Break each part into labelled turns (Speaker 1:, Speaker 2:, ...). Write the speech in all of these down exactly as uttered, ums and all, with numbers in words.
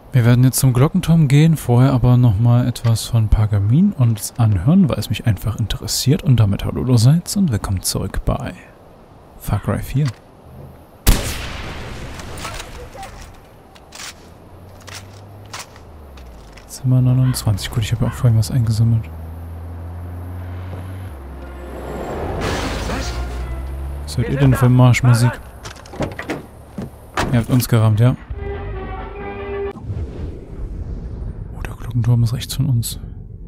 Speaker 1: Wir werden jetzt zum Glockenturm gehen, vorher aber nochmal etwas von Pergamin uns anhören, weil es mich einfach interessiert. Und damit hallo allerseits und willkommen zurück bei Far Cry vier. Zimmer neunundzwanzig. Gut, ich habe ja auch vorhin was eingesammelt. Was hört ihr denn für Marschmusik? Ihr habt uns gerammt, ja? Oh, der Glockenturm ist rechts von uns.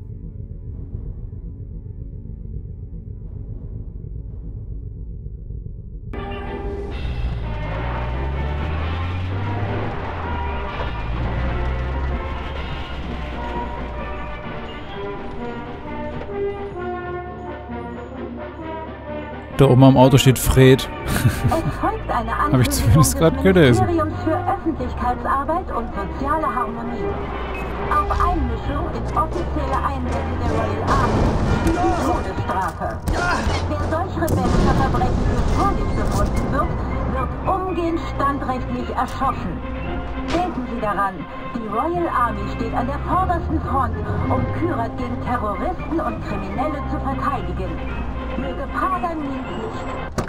Speaker 1: Da oben am Auto steht Fred. Habe ich zumindest gerade gelesen.
Speaker 2: Für Öffentlichkeitsarbeit und soziale Harmonie. Auf Einmischung in offizielle Einsätze der Royal Army die Todesstrafe. Wer solch rebellischer Verbrechen für schuldig befunden wird, wird umgehend standrechtlich erschossen. Denken Sie daran, die Royal Army steht an der vordersten Front, um Kyrat gegen Terroristen und Kriminelle zu verteidigen. Möge Pergamin Licht.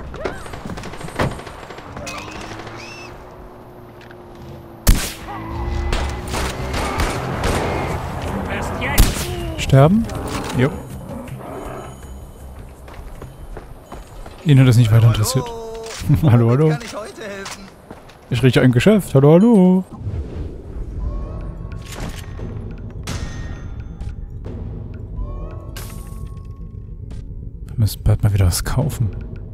Speaker 1: Sterben? Jo. Ihn hat das nicht weiter interessiert. Hallo, hallo.
Speaker 3: Kann ich heute helfen?
Speaker 1: Ich rieche ein Geschäft. Hallo, hallo. Wir müssen bald mal wieder was kaufen.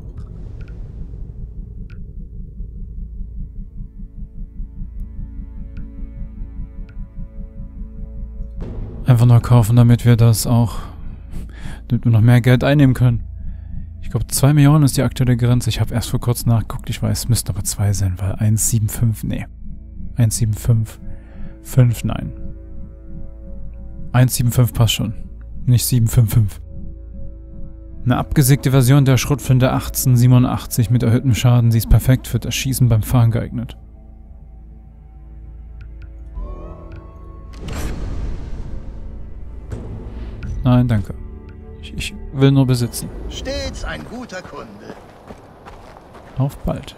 Speaker 1: Einfach nur kaufen, damit wir das auch, damit wir noch mehr Geld einnehmen können. Ich glaube, zwei Millionen ist die aktuelle Grenze. Ich habe erst vor kurzem nachgeguckt. Ich weiß, es müssten aber zwei sein, weil eins Komma fünfundsiebzig, nee. eins Komma fünfundsiebzig, fünf, nein. eins Komma fünfundsiebzig passt schon. Nicht sieben Komma fünfundfünfzig. Eine abgesägte Version der Schrotflinte achtzehnhundertsiebenundachtzig mit erhöhtem Schaden. Sie ist perfekt für das Schießen beim Fahren geeignet. Nein, danke. Ich, ich will nur besitzen.
Speaker 3: Stets ein guter Kunde.
Speaker 1: Auf bald.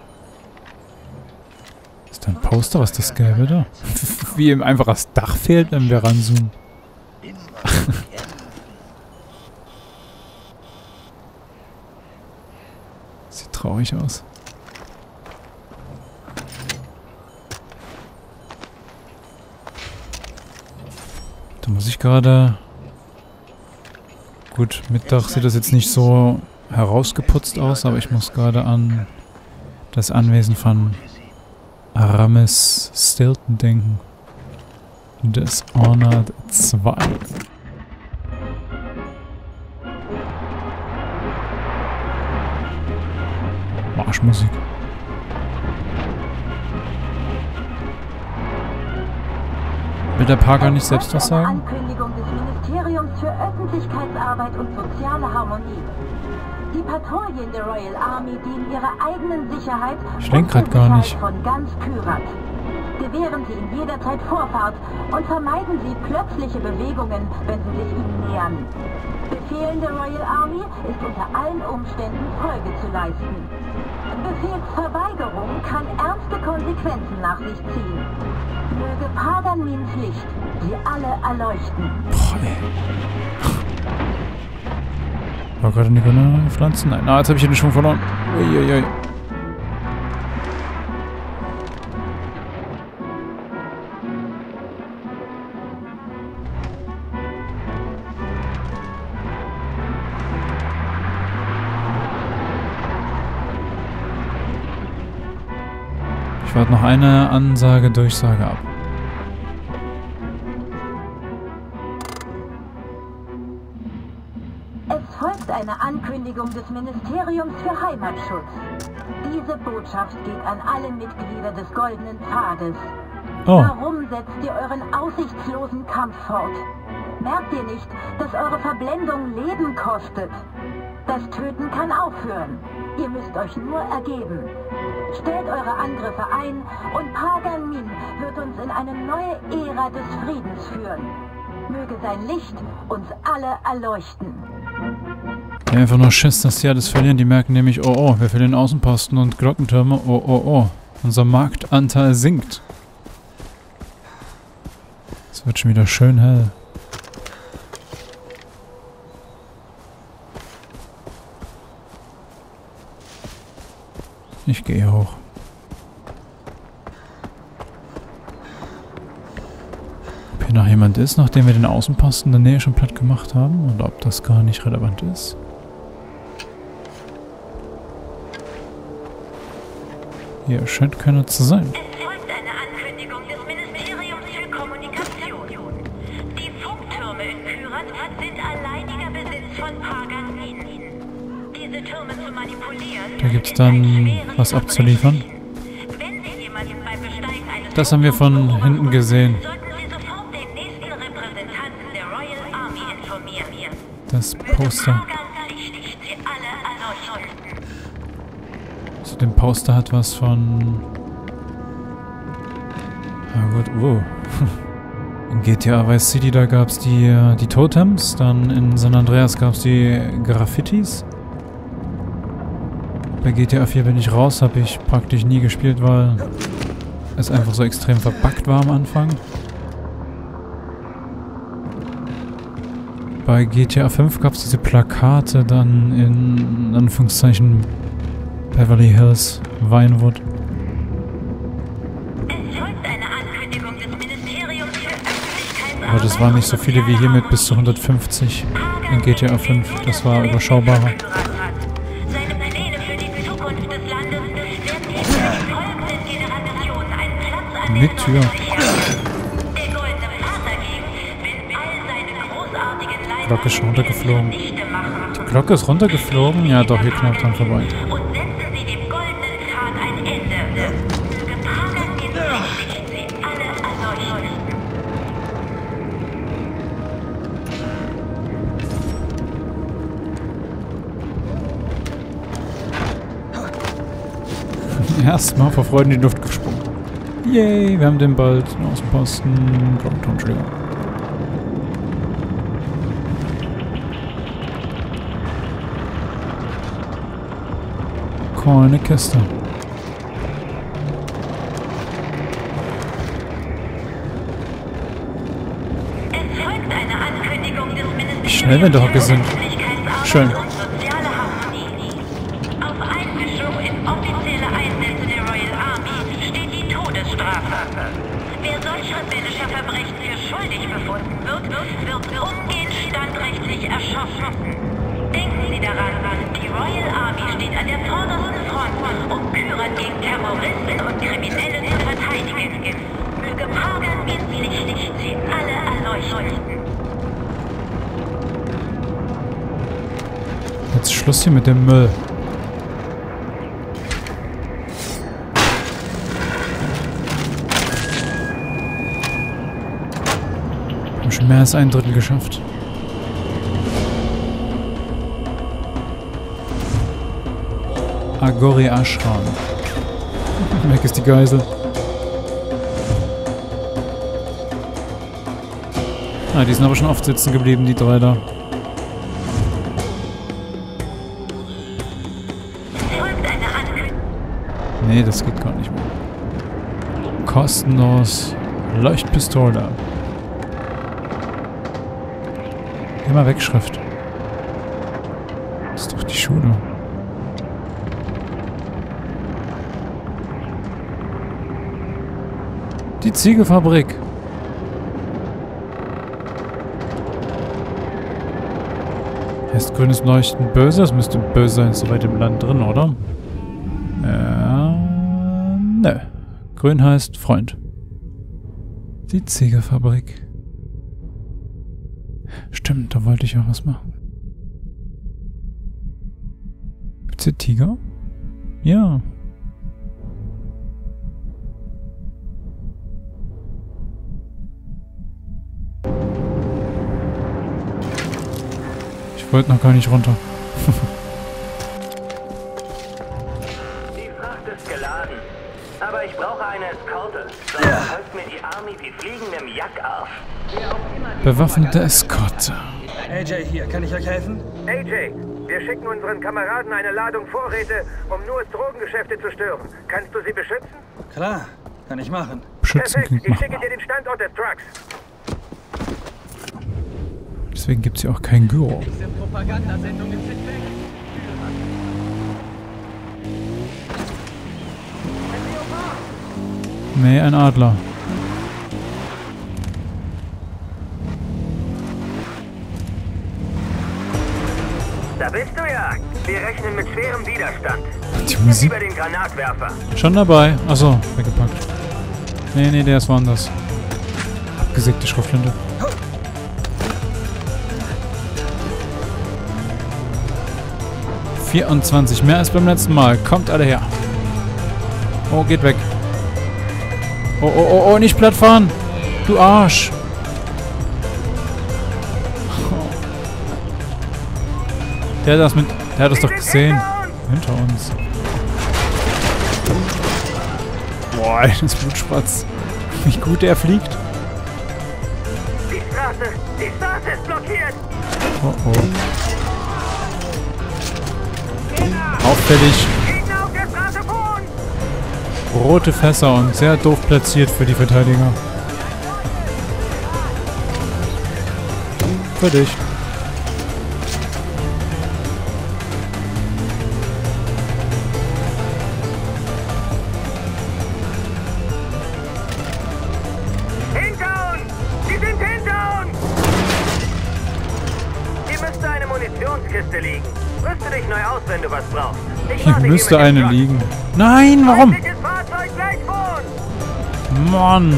Speaker 1: Ist da ein Poster? Was ist das Gelbe da? Wie ihm einfach das Dach fehlt, wenn wir ranzoomen. Sieht traurig aus. Da muss ich gerade... Gut, Mittag sieht das jetzt nicht so herausgeputzt aus, aber ich muss gerade an das Anwesen von Aramis Stilton denken. Dishonored zwei. Marschmusik. Will der Parker nicht selbst was sagen?
Speaker 2: Ankündigung des Ministeriums für Öffentlichkeitsarbeit und soziale Harmonie. Die Patrouillen der Royal Army dienen ihrer eigenen Sicherheit
Speaker 1: ich lenk grad gar nicht.
Speaker 2: Von ganz Kyrat. Gewähren Sie ihnen jederzeit Vorfahrt und vermeiden Sie plötzliche Bewegungen, wenn Sie sich ihnen nähern. Befehlen der Royal Army ist unter allen Umständen Folge zu leisten. Befehlsverweigerung kann ernste Konsequenzen nach sich ziehen. Möge Pergamins Licht Sie alle erleuchten.
Speaker 1: Boah, ey. War gerade eine grüne Pflanze? Nein, ah, jetzt habe ich den Schwung verloren. Uiuiui. Ich warte noch eine Ansage, Durchsage ab.
Speaker 2: Es folgt eine Ankündigung des Ministeriums für Heimatschutz. Diese Botschaft geht an alle Mitglieder des Goldenen Pfades.
Speaker 1: Oh.
Speaker 2: Warum setzt ihr euren aussichtslosen Kampf fort? Merkt ihr nicht, dass eure Verblendung Leben kostet? Das Töten kann aufhören. Ihr müsst euch nur ergeben. Stellt eure Angriffe ein und Pergamin wird uns in in eine neue Ära des Friedens führen. Möge sein Licht uns alle erleuchten.
Speaker 1: Die haben einfach nur Schiss, dass die alles verlieren. Die merken nämlich, oh oh, wir verlieren Außenposten und Glockentürme. Oh oh oh, unser Marktanteil sinkt. Es wird schon wieder schön hell. Ich gehe hoch. Ob hier noch jemand ist, nachdem wir den Außenposten in der Nähe schon platt gemacht haben? Oder ob das gar nicht relevant ist? Hier scheint keiner zu sein.
Speaker 4: Es folgt eine Ankündigung des Ministeriums für Kommunikation. Die Funktürme in Kyrat sind alleiniger Besitz von Pagan-Min. Diese Türme zu manipulieren...
Speaker 1: Da gibt's dann was abzuliefern.
Speaker 4: Wenn Sie jemanden beim Besteigen eines...
Speaker 1: Das haben wir von hinten gesehen.
Speaker 4: Sollten Sie sofort den nächsten Repräsentanten der Royal Army informieren.
Speaker 1: Das Poster.
Speaker 4: Pagan-Licht Sie alle erleuchten.
Speaker 1: Zu dem Poster hat was von... Na gut, oh. In G T A Vice City, da gab es die, die Totems. Dann in San Andreas gab es die Graffitis. Bei G T A vier bin ich raus, habe ich praktisch nie gespielt, weil es einfach so extrem verbuggt war am Anfang. Bei G T A fünf gab es diese Plakate dann in Anführungszeichen Beverly Hills, Vinewood.
Speaker 4: Es folgt eine Ankündigung des Ministeriums für Öffentlichkeitsarbeit.
Speaker 1: Aber das waren nicht so viele wie hier mit bis zu hundertfünfzig in G T A fünf. Das war überschaubarer.
Speaker 4: Seine Pläne für die Zukunft des Landes werden die für die folgenden Generationen einen Platz an
Speaker 1: Mit Tür.
Speaker 4: Der goldene Vater ging, wenn all seine großartigen Leistungen
Speaker 1: Glocke ist schon runtergeflogen.
Speaker 4: Nichte machen.
Speaker 1: Die Glocke ist runtergeflogen? Ja doch, hier knapp dran vorbei.
Speaker 4: Und setzen Sie dem goldenen Pfad ein Ende. Möge Pagan-Min Sie alle erleuchten.
Speaker 1: Erstmal vor Freude in die Luft gesprungen. Yay, wir haben den bald. Außenposten. Glockenturm, Entschuldigung. Keine Kiste.
Speaker 4: Es folgt eine Ankündigung des Ministeriums
Speaker 1: Wie schnell wir doch sind. Schön.
Speaker 4: und soziale Harmonie. Auf Einmischung in offizielle Einsätze der Royal Army steht die Todesstrafe. Wer solch rebellischer Verbrechen für schuldig befunden wird, wird umgehend standrechtlich erschossen. Denken Sie daran, die Royal Army steht an der vordersten Front, um Kyrat gegen Terroristen und Kriminelle zu verteidigen. Möge Pagan-Min Sie alle erleuchten.
Speaker 1: Jetzt Schluss hier mit dem Müll. Wir haben schon mehr als ein Drittel geschafft. Agori Ashram. Weg ist die Geisel. Ah, die sind aber schon oft sitzen geblieben, die drei da. Nee, das geht gar nicht mehr. Kostenlos. Leuchtpistole. Immer weg, Schrift. Das ist doch die Schule. Die Ziegelfabrik. Heißt grünes Leuchten böse? Das müsste böse sein, ist soweit im Land drin, oder? Ja. Nö. Grün heißt Freund. Die Ziegelfabrik. Stimmt, da wollte ich auch was machen. Gibt's hier Tiger? Ja. Ich wollte noch gar nicht runter.
Speaker 5: Die Fracht ist geladen, aber ich brauche eine Eskorte. Sonst folgt mir die Army wie fliegendem Jackarf.
Speaker 1: Bewaffnete Eskorte.
Speaker 6: A J hier, kann ich euch helfen?
Speaker 7: A J, wir schicken unseren Kameraden eine Ladung Vorräte, um nur Drogengeschäfte zu stören. Kannst du sie beschützen?
Speaker 6: Klar, kann ich machen.
Speaker 1: Beschützen
Speaker 7: Perfekt,
Speaker 1: klingt
Speaker 7: ich schicke
Speaker 1: machbar.
Speaker 7: dir den Standort des Trucks.
Speaker 1: Deswegen gibt es hier auch kein Gyro.
Speaker 6: Propagandasendungen sind weg.
Speaker 1: Nee, ein Adler.
Speaker 7: Da bist du ja. Wir rechnen mit schwerem Widerstand.
Speaker 1: Die Musik.
Speaker 7: Über den Granatwerfer.
Speaker 1: Schon dabei. Achso, weggepackt. Nee, nee, der ist woanders. Abgesägte Schrotflinte. vierundzwanzig, mehr als beim letzten Mal. Kommt alle her. Oh, geht weg. Oh, oh, oh, oh, nicht platt fahren. Du Arsch. Der hat das mit... Der hat das doch gesehen. Hinter uns. Boah, das Blutspatz. Wie gut der fliegt.
Speaker 7: Die Straße, die Straße ist blockiert.
Speaker 1: Oh, oh. Auffällig.
Speaker 7: Gegner auf der Straße wohnen.
Speaker 1: Rote Fässer und sehr doof platziert für die Verteidiger. Für dich.
Speaker 7: Hinter uns! Sie sind hinter uns! Hier müsste eine Munitionskiste liegen. Rüste dich neu aus, wenn du was brauchst. Ich
Speaker 1: Hier
Speaker 7: warte
Speaker 1: müsste
Speaker 7: mit dem
Speaker 1: eine
Speaker 7: Truck.
Speaker 1: liegen. Nein, warum?
Speaker 7: Feindliches Fahrzeug gleich vor uns!
Speaker 1: Mann.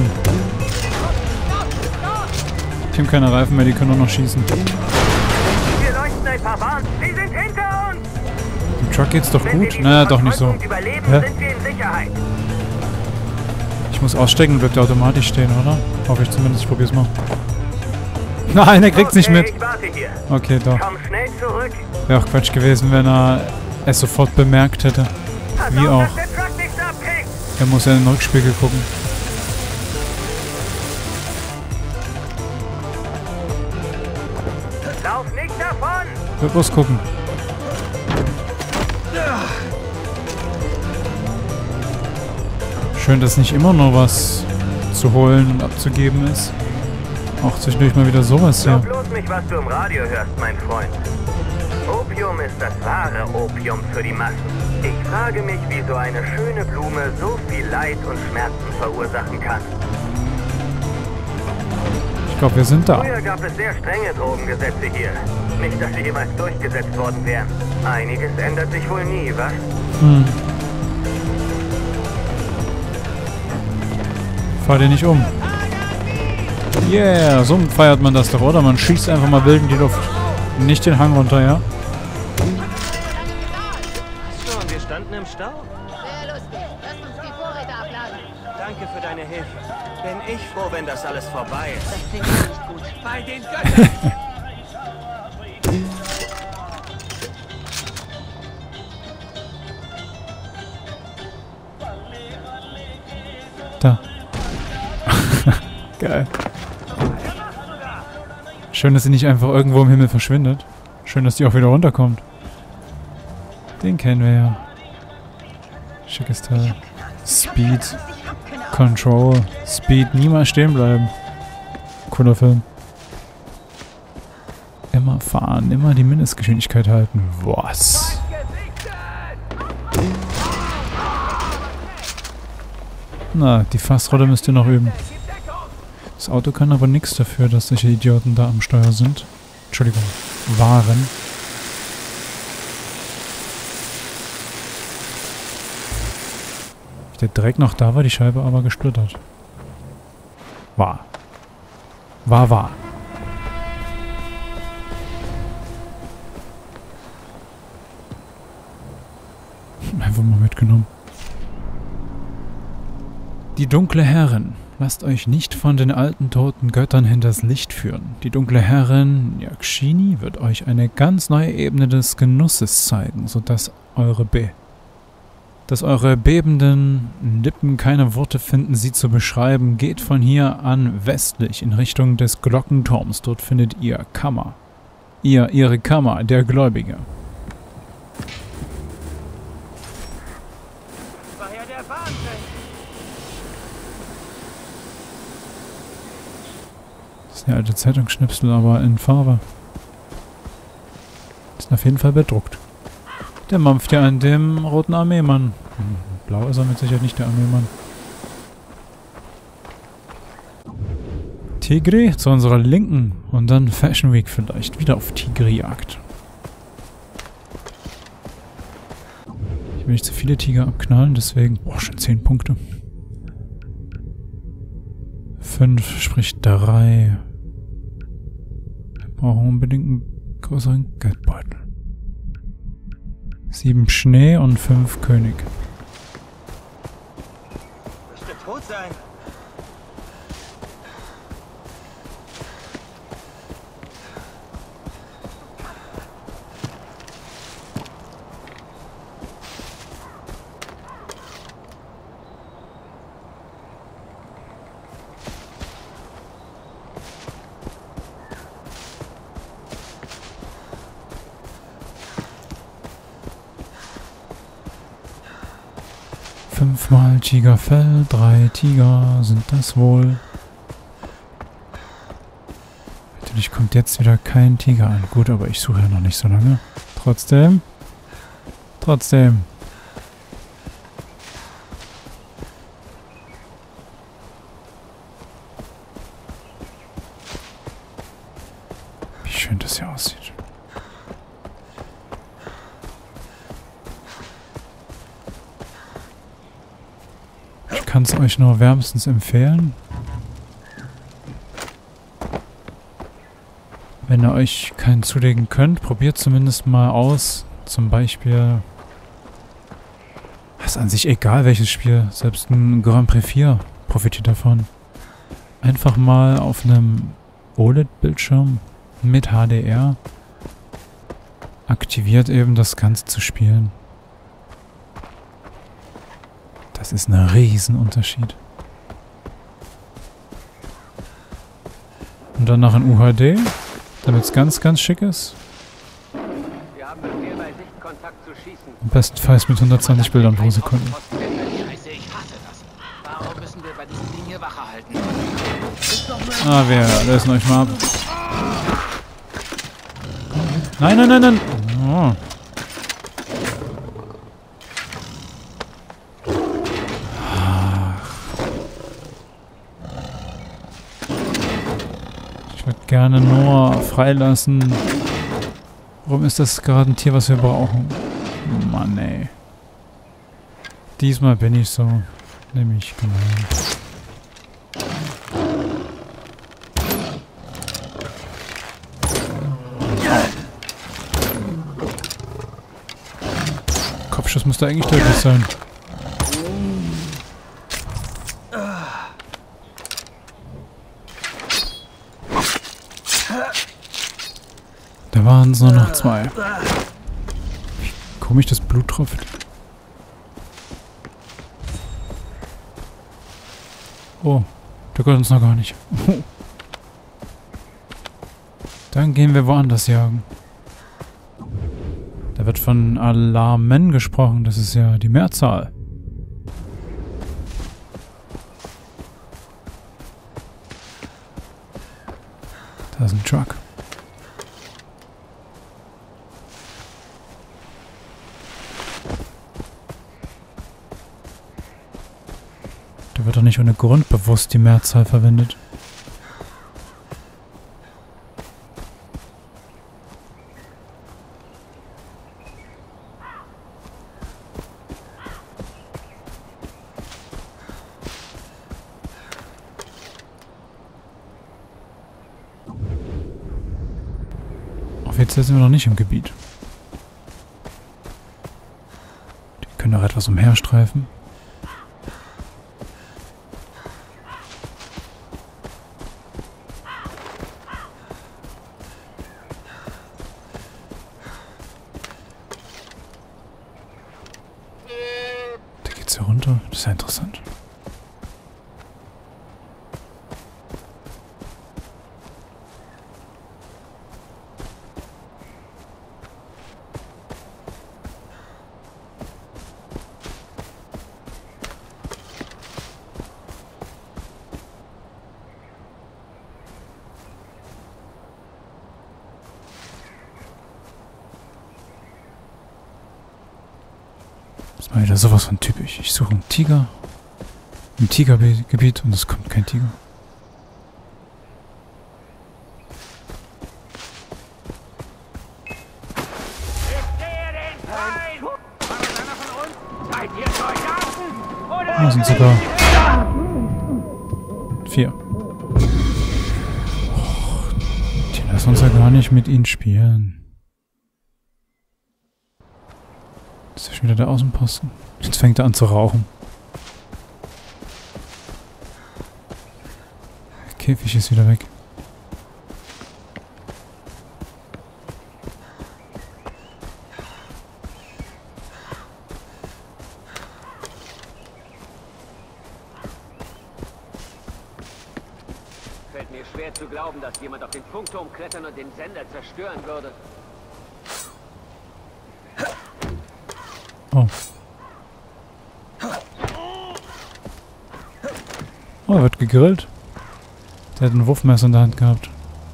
Speaker 1: Die haben keine Reifen mehr, die können nur noch schießen.
Speaker 7: Wir leuchten ein paar Bahnen. Sie sind hinter uns!
Speaker 1: Dem Truck geht's doch
Speaker 7: Wenn wir
Speaker 1: gut.
Speaker 7: diesen
Speaker 1: Naja, doch nicht so.
Speaker 7: Kontrollpunkt überleben,
Speaker 1: Hä?
Speaker 7: sind wir in Sicherheit.
Speaker 1: Ich muss aussteigen, bleibt der automatisch stehen, oder? Hoffe ich zumindest. Ich probier's mal. Nein, er kriegt's nicht
Speaker 7: Okay,
Speaker 1: mit.
Speaker 7: Ich warte hier.
Speaker 1: Okay, doch.
Speaker 7: Komm schnell zurück.
Speaker 1: Wäre auch Quatsch gewesen, wenn er es sofort bemerkt hätte.
Speaker 7: Pass
Speaker 1: Wie
Speaker 7: auf,
Speaker 1: auch.
Speaker 7: dass der Truck nichts abkriegt.
Speaker 1: Er muss ja in den Rückspiegel gucken.
Speaker 7: Lauf nicht davon!
Speaker 1: Wird bloß gucken. Schön, dass nicht immer nur was zu holen und abzugeben ist. Auch zwischendurch mal wieder sowas
Speaker 7: Glaub
Speaker 1: hier.
Speaker 7: bloß nicht, was du im Radio hörst, mein Freund. Opium ist das wahre Opium für die Massen. Ich frage mich, wie so eine schöne Blume so viel Leid und Schmerzen verursachen kann.
Speaker 1: Ich glaube, wir sind da.
Speaker 7: Früher gab es sehr strenge Drogengesetze hier. Nicht, dass sie jemals durchgesetzt worden wären. Einiges ändert sich wohl nie, was?
Speaker 1: Hm. Fahr dir nicht um. Yeah, so feiert man das doch, oder? Man schießt einfach mal wild in die Luft. Nicht den Hang runter, ja?
Speaker 5: Schon, wir standen im Stau.
Speaker 8: Sehr lustig. Lass uns die Vorräte abladen.
Speaker 5: Danke für deine Hilfe. Bin ich froh, wenn das alles vorbei ist.
Speaker 8: Das klingt nicht gut.
Speaker 6: Bei den Göttern!
Speaker 1: Da. Geil. Schön, dass sie nicht einfach irgendwo im Himmel verschwindet. Schön, dass die auch wieder runterkommt. Den kennen wir ja. Schickes Teil. Speed. Control. Speed. Niemals stehen bleiben. Cooler Film. Immer fahren. Immer die Mindestgeschwindigkeit halten. Was? Na, die Fassrolle müsst ihr noch üben. Das Auto kann aber nichts dafür, dass solche Idioten da am Steuer sind. Entschuldigung, waren. Der Dreck noch da war, die Scheibe aber gesplittert. War. War, war. Einfach mal mitgenommen. Die dunkle Herrin. Lasst euch nicht von den alten toten Göttern hinters Licht führen. Die dunkle Herrin Yakshini wird euch eine ganz neue Ebene des Genusses zeigen, sodass eure B. dass eure bebenden Lippen keine Worte finden, sie zu beschreiben. Geht von hier an westlich in Richtung des Glockenturms. Dort findet ihr Kammer. Ihr, ihre Kammer, der Gläubige.
Speaker 5: War ja der Wahnsinn.
Speaker 1: Das ist eine alte Zeitungsschnipsel, aber in Farbe. Ist auf jeden Fall bedruckt. Der mampft ja an dem roten Armeemann. Hm, blau ist er mit Sicherheit nicht, der Armeemann. Tigri zu unserer Linken und dann Fashion Week vielleicht. Wieder auf Tigri-Jagd. Ich will nicht zu viele Tiger abknallen, deswegen... Boah, schon zehn Punkte. fünf, sprich drei. Wir brauchen unbedingt einen größeren Geldbeutel. sieben Schnee und fünf König.
Speaker 5: Müsste tot sein.
Speaker 1: Fünfmal Tigerfell, drei Tiger sind das wohl. Natürlich kommt jetzt wieder kein Tiger an. Gut, aber ich suche ja noch nicht so lange. Trotzdem. Trotzdem. Wie schön das hier aussieht. Ich kann es euch nur wärmstens empfehlen. Wenn ihr euch keinen zulegen könnt, probiert zumindest mal aus. Zum Beispiel... ist an sich egal, welches Spiel. Selbst ein Grand Prix vier profitiert davon. Einfach mal auf einem O L E D-Bildschirm mit H D R aktiviert eben das Ganze zu spielen. Das ist ein Riesenunterschied. Und dann noch in U H D, damit es ganz, ganz schick ist.
Speaker 5: Wir haben Befehl bei Sichtkontakt zu schießen.
Speaker 1: Bestenfalls mit hundertzwanzig Bildern pro Sekunde.
Speaker 8: Scheiße, ich hasse das. Warum müssen wir bei dieser Linie Wache halten?
Speaker 1: Ah, wir lösen euch mal ab. Nein, nein, nein, nein. Oh. Ich würde gerne nur freilassen. Warum ist das gerade ein Tier, was wir brauchen? Mann, ey. Diesmal bin ich so. Nämlich gemein. Kopfschuss müsste eigentlich tödlich sein. Da waren es nur noch zwei. Wie komisch das Blut tropft. Oh, der gehört uns noch gar nicht. Dann gehen wir woanders jagen. Da wird von Alarmen gesprochen. Das ist ja die Mehrzahl. Da ist ein Truck. Da wird doch nicht ohne Grund bewusst die Mehrzahl verwendet. Offiziell sind wir noch nicht im Gebiet. Die können auch etwas umherstreifen. ist ja interessant. Das war wieder sowas von typisch. Ich suche einen Tiger im Tigergebiet und es kommt kein Tiger. Da sind sogar vier. Oh, die lassen uns ja gar nicht mit ihnen spielen. Das ist ja schon wieder der Außenposten. Jetzt fängt er an zu rauchen. Der Käfig ist wieder weg.
Speaker 8: Fällt mir schwer zu glauben, dass jemand auf den Funkturm klettern und den Sender zerstören würde.
Speaker 1: Oh. Oh, er wird gegrillt. Der hat ein Wurfmesser in der Hand gehabt.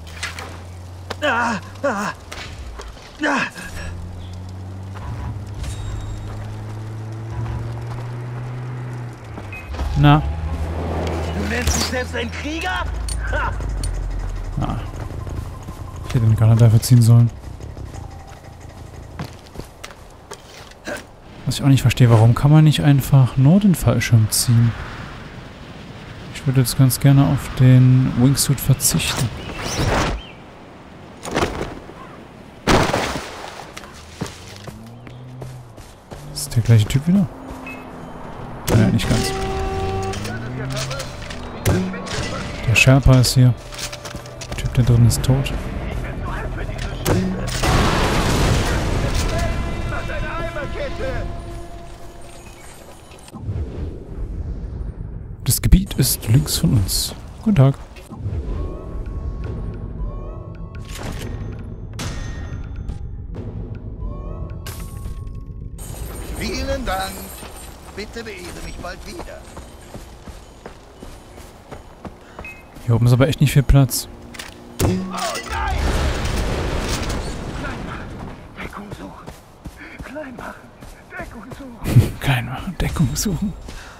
Speaker 1: Na.
Speaker 3: Du nennst dich selbst ein Krieger? Ha!
Speaker 1: Ah. Ich hätte den gar nicht dafür ziehen sollen. Was ich auch nicht verstehe, warum kann man nicht einfach nur den Fallschirm ziehen? Ich würde jetzt ganz gerne auf den Wingsuit verzichten. Das ist der gleiche Typ wieder? Naja, nicht ganz. Der Sherpa ist hier. Der Typ, der drin ist, tot. Das Gebiet ist links von uns. Guten Tag.
Speaker 3: Vielen Dank. Bitte beehre mich bald wieder.
Speaker 1: Hier oben ist aber echt nicht viel Platz.
Speaker 3: Oh nein! Klein machen, Deckung suchen. Klein machen, Deckung suchen.
Speaker 1: Klein machen, Deckung suchen.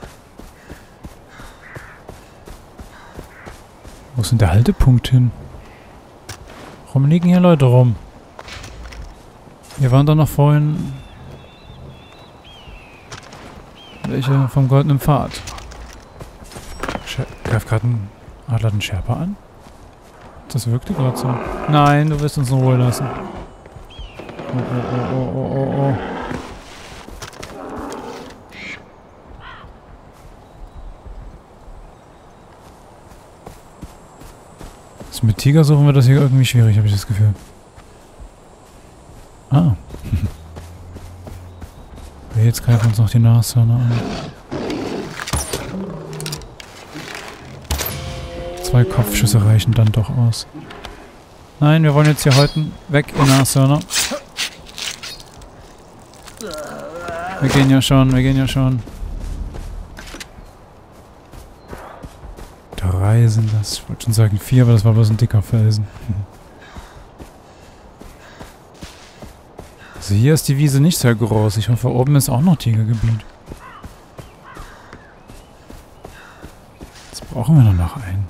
Speaker 1: Wo ist denn der Haltepunkt hin? Warum liegen hier Leute rum? Wir waren doch noch vorhin welche vom goldenen Pfad. Scher Greift gerade ein Adler den Sherpa an? Das wirkte gerade so. Nein, du wirst uns in Ruhe lassen. Oh, oh, oh, oh, oh, oh. Das mit Tiger suchen wir das hier irgendwie schwierig, habe ich das Gefühl. Ah. Jetzt greifen uns noch die Nashörner an. Zwei Kopfschüsse reichen dann doch aus. Nein, wir wollen jetzt hier heute weg, ihr Nashörner. Wir gehen ja schon, wir gehen ja schon. Drei sind das. Ich wollte schon sagen vier, aber das war bloß ein dicker Felsen. Also hier ist die Wiese nicht sehr groß. Ich hoffe, oben ist auch noch Tigergebiet. Jetzt brauchen wir nur noch einen.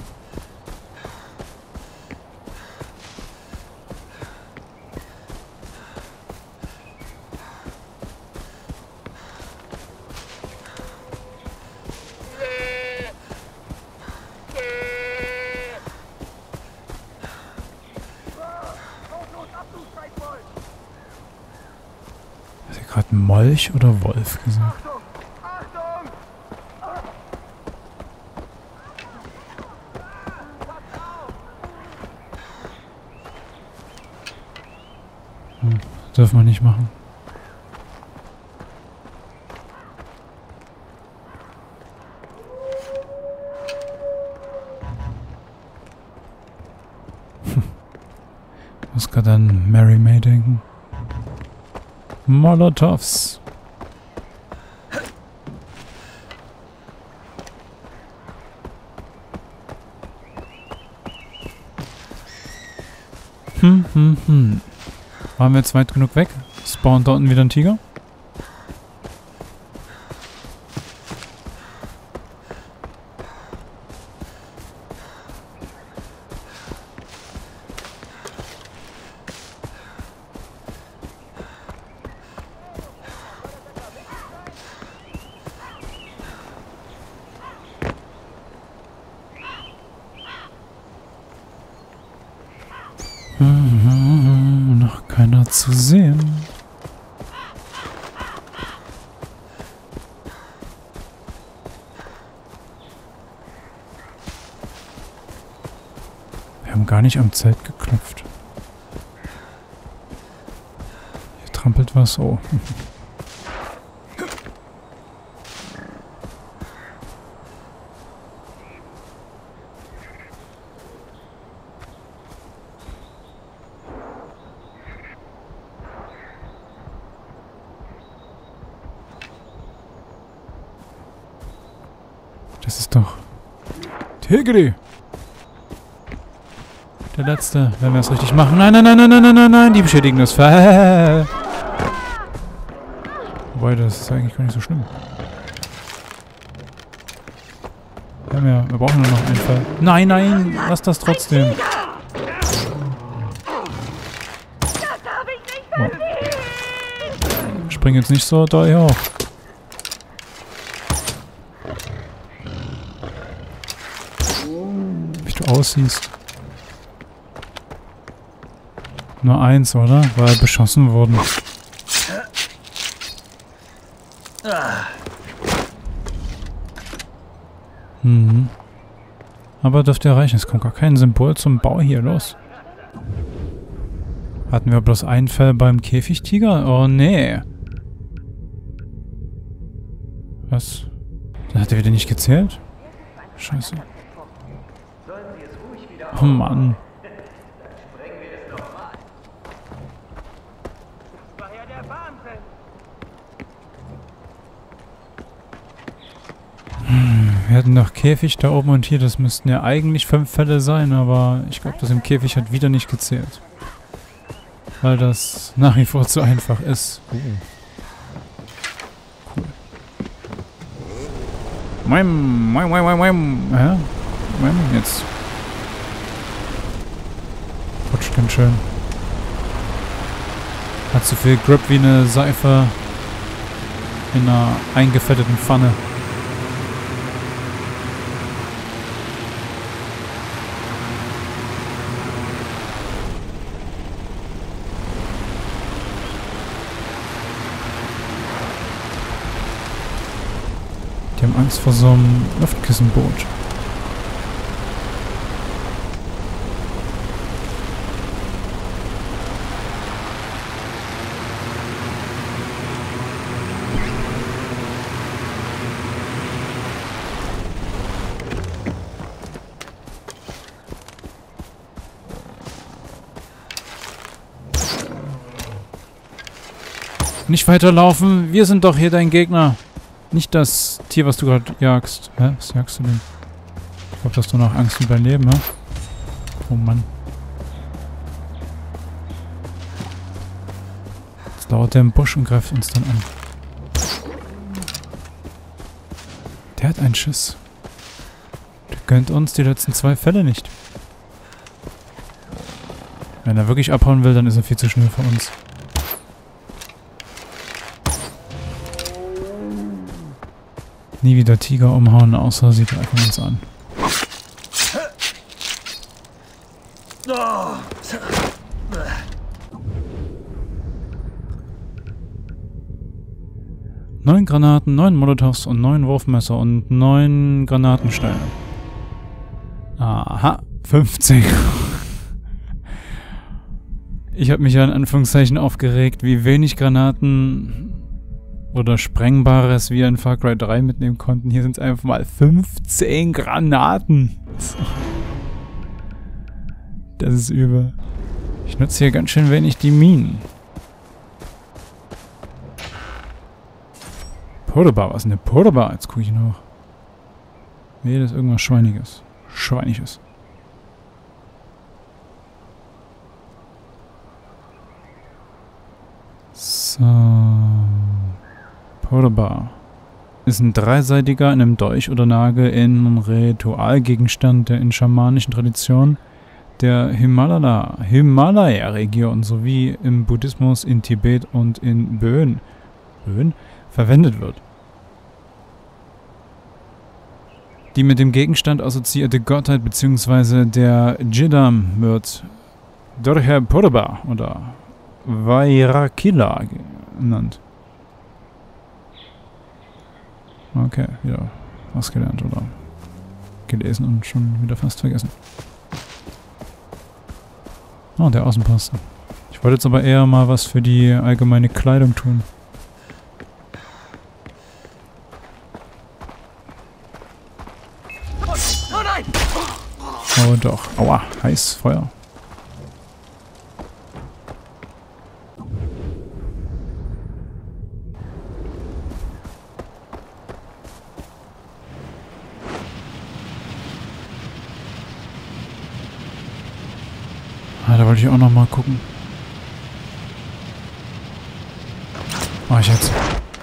Speaker 1: Gerade Molch oder Wolf gesagt? Hm, dürfen wir nicht machen. muss gerade an Mary May denken. Molotovs. Hm, hm, hm. Waren wir jetzt weit genug weg? Spawnt da unten wieder ein Tiger? Mhm, noch keiner zu sehen. Wir haben gar nicht am Zelt geklopft. Hier trampelt was. Oh. Das ist doch... Tigri! Der letzte, wenn wir es richtig machen. Nein, nein, nein, nein, nein, nein, nein, nein, die beschädigen das Fell. Wobei, das ist eigentlich gar nicht so schlimm. Wir haben ja, wir brauchen nur noch einen Fall. Nein, nein, lass das trotzdem. Oh. Spring jetzt nicht so doll hoch. Wie du aussiehst. Nur eins, oder? Weil beschossen wurden. Mhm. Aber dürfte erreichen. Es kommt gar kein Symbol zum Bau hier. Los. Hatten wir bloß einen Fall beim Käfigtiger? Oh, nee. Was? Dann hat er wieder nicht gezählt? Scheiße. Oh Mann. Hm, wir hatten noch Käfig da oben und hier. Das müssten ja eigentlich fünf Fälle sein, aber ich glaube, das im Käfig hat wieder nicht gezählt. Weil das nach wie vor zu einfach ist. Uh. Cool. Moim, moim, moim, moim, moim. Hä? Moim, jetzt. Rutscht ganz schön. Hat so viel Grip wie eine Seife in einer eingefetteten Pfanne. Die haben Angst vor so einem Luftkissenboot. Nicht weiterlaufen, wir sind doch hier dein Gegner. Nicht das Tier, was du gerade jagst. Hä? Was jagst du denn? Ich glaube, hast du noch Angst um dein Leben, hä? Oh Mann. Jetzt lauert der im Busch und greift uns dann an. Der hat einen Schiss. Der gönnt uns die letzten zwei Fälle nicht. Wenn er wirklich abhauen will, dann ist er viel zu schnell für uns. Nie wieder Tiger umhauen, außer sie greifen uns an. Neun Granaten, neun Molotovs und neun Wurfmesser und neun Granatensteine. Aha, fünfzehn. Ich habe mich ja in Anführungszeichen aufgeregt, wie wenig Granaten oder Sprengbares wir in Far Cry drei mitnehmen konnten. Hier sind es einfach mal fünfzehn Granaten. Das ist übel. Ich nutze hier ganz schön wenig die Minen. Portobar, was ist denn eine Portobar? Jetzt gucke ich noch. Nee, das ist irgendwas Schweiniges. Schweiniges. So. Portobar. Ist ein dreiseitiger in einem Dolch oder Nagel in Ritualgegenstand der in schamanischen Traditionen der Himalaya, Himalaya-Region sowie im Buddhismus in Tibet und in Böen, Böen verwendet wird. Die mit dem Gegenstand assoziierte Gottheit bzw. der Jiddam wird Durher Portobar oder Vairakila genannt. Okay, wieder was gelernt oder gelesen und schon wieder fast vergessen. Oh, der Außenposten. Ich wollte jetzt aber eher mal was für die allgemeine Kleidung tun.
Speaker 6: Oh nein!
Speaker 1: Oh doch. Aua, heiß, Feuer. Ah, da wollte ich auch noch mal gucken. Mach ich jetzt.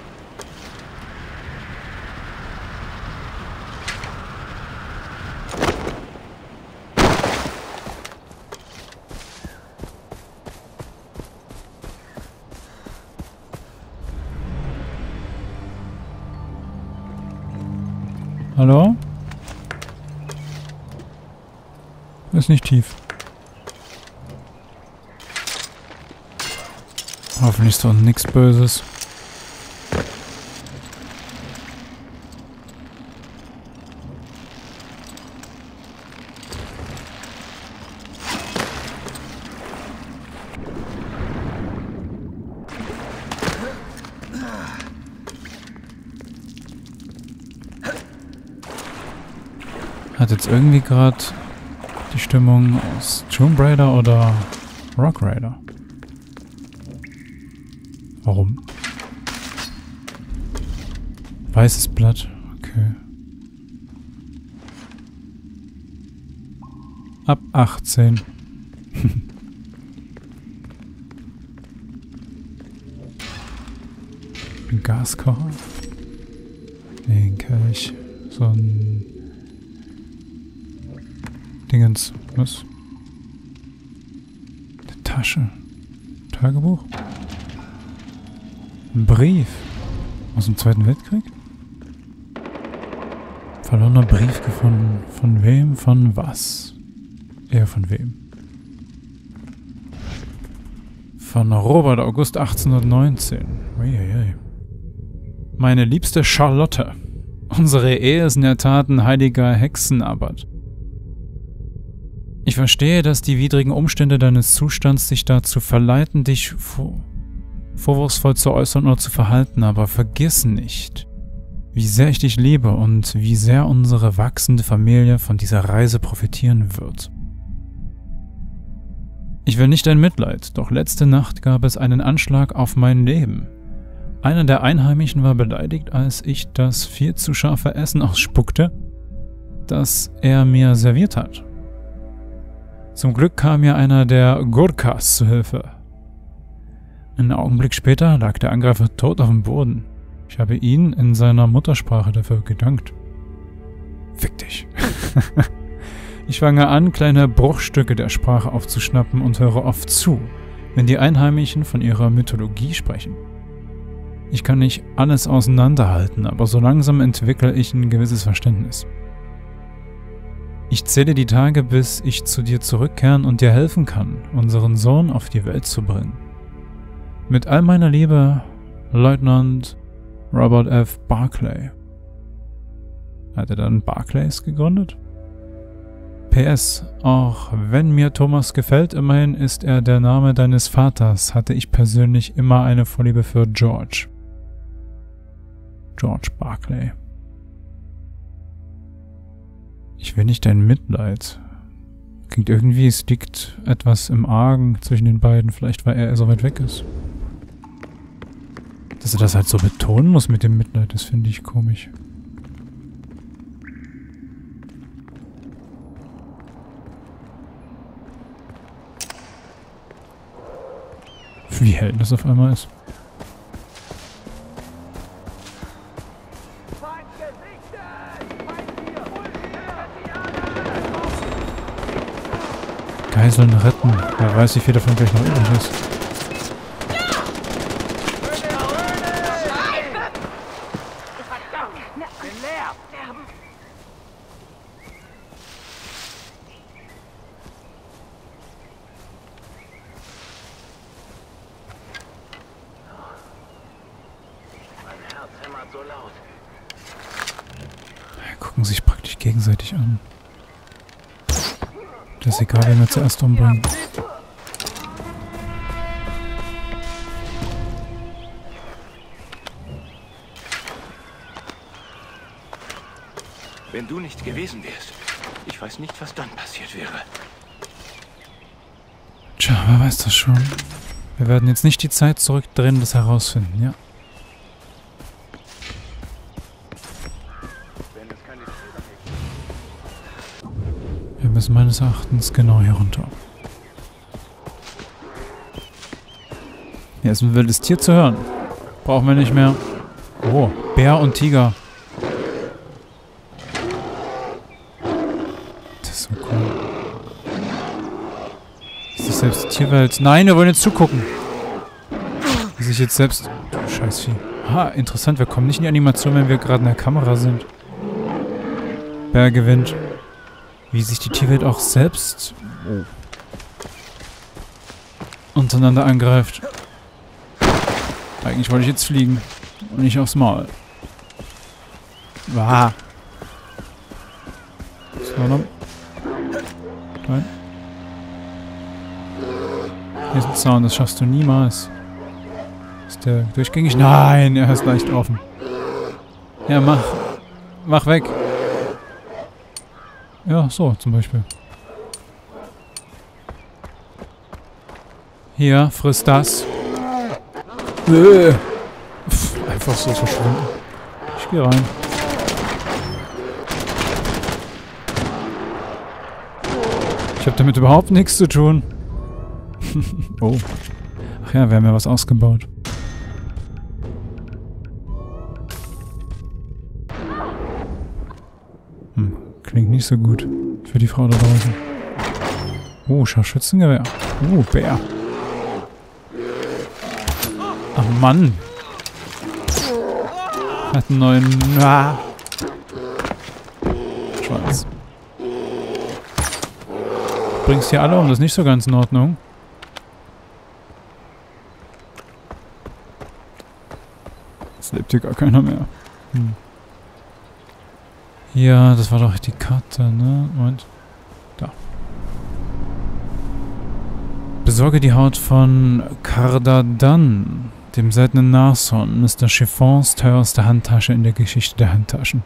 Speaker 1: Hallo? Ist nicht tief. Hoffentlich ist doch nichts Böses. Hat jetzt irgendwie gerade die Stimmung aus Tomb Raider oder Rock Raider? Warum? Weißes Blatt. Okay. Ab achtzehn. Ein Gaskocher. Den Kelch. So ein Dingens. Was? Eine Tasche. Tagebuch? Ein Brief. Aus dem Zweiten Weltkrieg? Verlorener Brief gefunden. Von wem? Von was? Eher von wem? Von Robert August achtzehnhundertneunzehn. Uiuiui. Meine liebste Charlotte. Unsere Ehe ist in der Tat ein heiliger Hexenabbat. Ich verstehe, dass die widrigen Umstände deines Zustands dich dazu verleiten, dich vor vorwurfsvoll zu äußern oder zu verhalten, aber vergiss nicht, wie sehr ich dich liebe und wie sehr unsere wachsende Familie von dieser Reise profitieren wird. Ich will nicht dein Mitleid, doch letzte Nacht gab es einen Anschlag auf mein Leben. Einer der Einheimischen war beleidigt, als ich das viel zu scharfe Essen ausspuckte, das er mir serviert hat. Zum Glück kam mir einer der Gurkhas zu Hilfe. Einen Augenblick später lag der Angreifer tot auf dem Boden. Ich habe ihn in seiner Muttersprache dafür gedankt. Fick dich. Ich fange an, kleine Bruchstücke der Sprache aufzuschnappen und höre oft zu, wenn die Einheimischen von ihrer Mythologie sprechen. Ich kann nicht alles auseinanderhalten, aber so langsam entwickle ich ein gewisses Verständnis. Ich zähle die Tage, bis ich zu dir zurückkehren und dir helfen kann, unseren Sohn auf die Welt zu bringen. Mit all meiner Liebe, Leutnant Robert F. Barclay. Hat er dann Barclays gegründet? P S. Auch wenn mir Thomas gefällt, immerhin ist er der Name deines Vaters, hatte ich persönlich immer eine Vorliebe für George. George Barclay. Ich will nicht dein Mitleid. klingt irgendwie, es liegt etwas im Argen zwischen den beiden. Vielleicht, weil er so weit weg ist. Dass er das halt so betonen muss mit dem Mitleid, das finde ich komisch. Wie hell das auf einmal ist. Geiseln retten. Wer weiß, wie viel davon gleich noch übrig ist. Gucken sich praktisch gegenseitig an. Das ist egal, wen wir zuerst umbringen.
Speaker 3: Wenn du nicht gewesen wärst, ich weiß nicht, was dann passiert wäre.
Speaker 1: Tja, wer weiß das schon. Wir werden jetzt nicht die Zeit zurückdrehen, das herausfinden, ja? Wir müssen meines Erachtens genau hier runter. Hier ist ein wildes Tier zu hören. Brauchen wir nicht mehr. Oh, Bär und Tiger. Das ist so cool. Ist das selbst die Tierwelt? Nein, wir wollen jetzt zugucken. Wie sich jetzt selbst... Du Scheißvieh. Ha, interessant. Wir kommen nicht in die Animation, wenn wir gerade in der Kamera sind. Bär gewinnt. Wie sich die Tierwelt auch selbst oh. untereinander angreift. Eigentlich wollte ich jetzt fliegen. Und nicht aufs Maul. Wah. So, dann. Nein. Hier ist ein Zaun, das schaffst du niemals. Ist der durchgängig? Nein, er ist leicht offen. Ja, mach. Mach weg. Ja, so zum Beispiel. Hier, friss das. Äh. Pff, einfach so verschwunden. Ich geh rein. Ich habe damit überhaupt nichts zu tun. Oh. Ach ja, wir haben ja was ausgebaut. Hm. Klingt nicht so gut für die Frau da draußen. Oh, Scharfschützengewehr. Oh, Bär. Ach Mann. Hat einen neuen... Ah. Schwanz. Bringst hier alle um, das ist nicht so ganz in Ordnung. Jetzt lebt hier gar keiner mehr. Hm. Ja, das war doch die Karte, ne? Moment. Da. Besorge die Haut von Cardadan, dem seltenen Nashorn, Mister Chiffons teuerste Handtasche in der Geschichte der Handtaschen.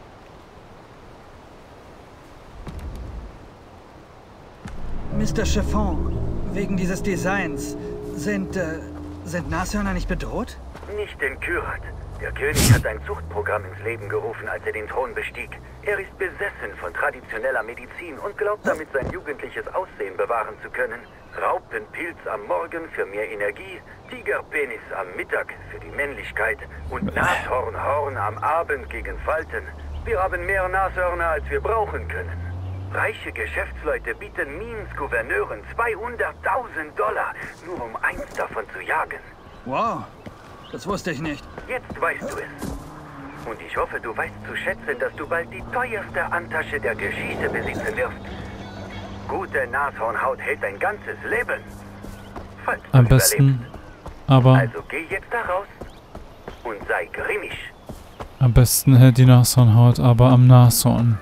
Speaker 6: Mister Chiffon, wegen dieses Designs, sind, äh, sind Nashörner nicht bedroht?
Speaker 7: Nicht in Kyrat. Der König hat ein Zuchtprogramm ins Leben gerufen, als er den Thron bestieg. Er ist besessen von traditioneller Medizin und glaubt damit, sein jugendliches Aussehen bewahren zu können. Raupenpilz am Morgen für mehr Energie, Tigerpenis am Mittag für die Männlichkeit und Nashornhorn am Abend gegen Falten. Wir haben mehr Nashörner, als wir brauchen können. Reiche Geschäftsleute bieten Means Gouverneuren zweihunderttausend Dollar, nur um eins davon zu jagen.
Speaker 6: Wow. Das wusste ich nicht.
Speaker 7: Jetzt weißt du es. Und ich hoffe, du weißt zu schätzen, dass du bald die teuerste Handtasche der Geschichte besitzen wirst. Gute Nashornhaut hält ein ganzes Leben. Falls du
Speaker 1: Am besten,
Speaker 7: überlebst.
Speaker 1: aber...
Speaker 7: Also geh jetzt da raus und sei grimmig.
Speaker 1: Am besten hält die Nashornhaut aber am Nashorn.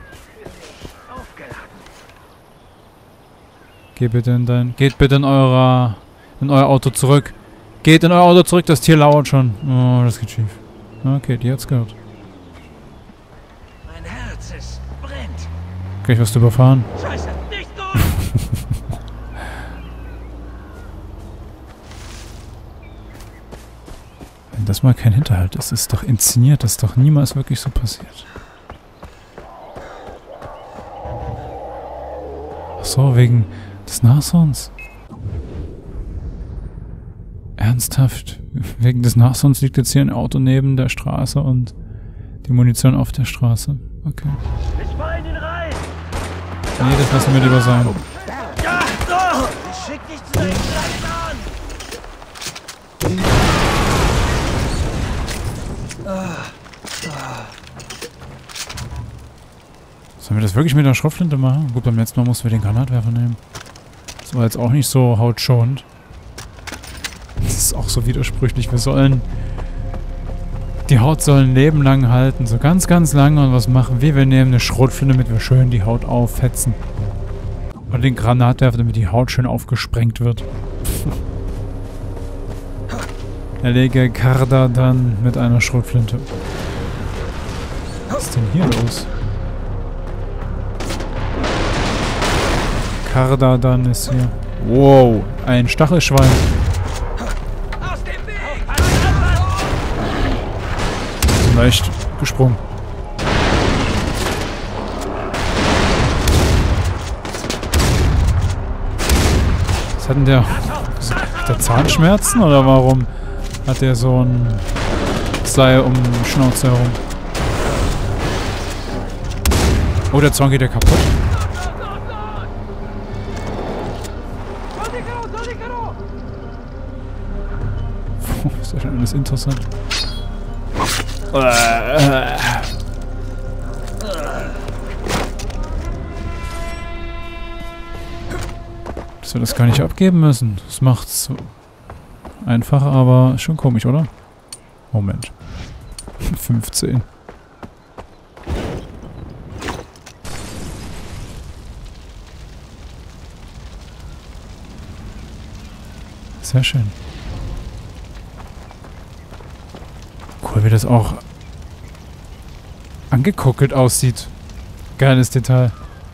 Speaker 1: Geh bitte in dein... Geht bitte in eurer... in euer Auto zurück. Geht in euer Auto zurück, das Tier lauert schon. Oh, das geht schief. Okay, die hat's gehört.
Speaker 8: Mein Herz, es brennt.
Speaker 1: Gleich wirst du überfahren.
Speaker 8: Scheiße, nicht durch!
Speaker 1: das mal kein Hinterhalt ist. Das ist doch inszeniert, das ist doch niemals wirklich so passiert. Ach so, wegen des Nashorns. Ernsthaft? Wegen des Nashorns liegt jetzt hier ein Auto neben der Straße und die Munition auf der Straße. Okay. Nee, das lassen wir lieber sein. Sollen wir das wirklich mit der Schrotflinte machen? Gut, beim letzten Mal mussten wir den Granatwerfer nehmen. Das war jetzt auch nicht so hautschonend. Das ist auch so widersprüchlich. Wir sollen... Die Haut soll ein Leben lang halten. So ganz, ganz lange. Und was machen wir? Wir nehmen eine Schrotflinte, damit wir schön die Haut auffetzen. Und den Granatwerfer, damit die Haut schön aufgesprengt wird. Erlege Karda dann mit einer Schrotflinte. Was ist denn hier los? Karda dann ist hier. Wow, ein Stachelschwein. So leicht gesprungen. Was hat denn der? Hat der Zahnschmerzen oder warum hat der so ein Seil um den Schnauze herum? Oh, der Zaun geht ja kaputt. Ist ja schon alles interessant. Dass wir das gar nicht abgeben müssen. Das macht's einfacher, aber schon komisch, oder? Moment. fünfzehn. Sehr schön. Cool, wie das auch angekuckelt aussieht. Geiles Detail.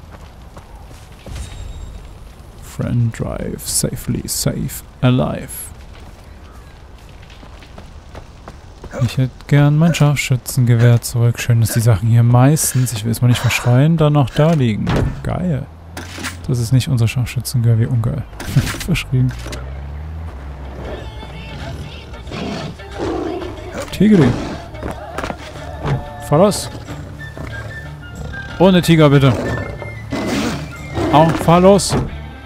Speaker 1: Friend drive safely, safe, alive. Ich hätte gern mein Scharfschützengewehr zurück. Schön, dass die Sachen hier meistens, ich will es mal nicht verschreien, dann noch da liegen. Geil. Das ist nicht unser Scharfschützengewehr, wie ungeil. Verschrien. Tigri. Fahr los. Ohne Tiger, bitte. Au, fahr los.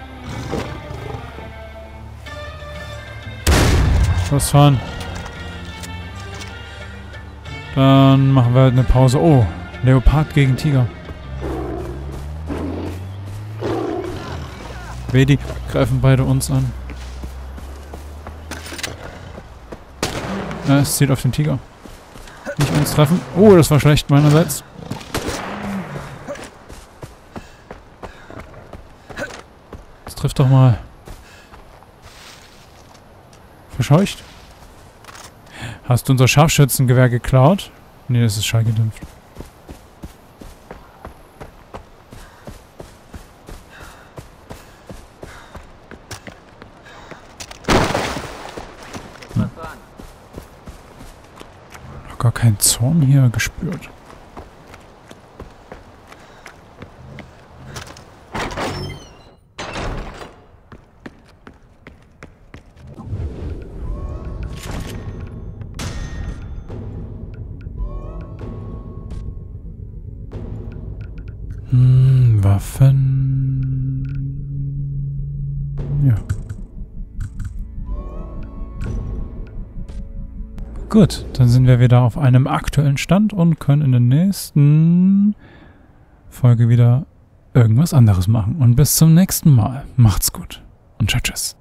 Speaker 1: Losfahren. Dann machen wir halt eine Pause. Oh, Leopard gegen Tiger. Vedi greifen beide uns an. Ja, es zielt auf den Tiger. Nicht uns treffen. Oh, das war schlecht meinerseits. Das trifft doch mal. Verscheucht? Hast du unser Scharfschützengewehr geklaut? Nee, das ist schallgedämpft. Hm. Noch gar keinen Zorn hier gespürt. Hm, Waffen. Ja. Gut, dann sind wir wieder auf einem aktuellen Stand und können in der nächsten Folge wieder irgendwas anderes machen. Und bis zum nächsten Mal. Macht's gut und tschüss.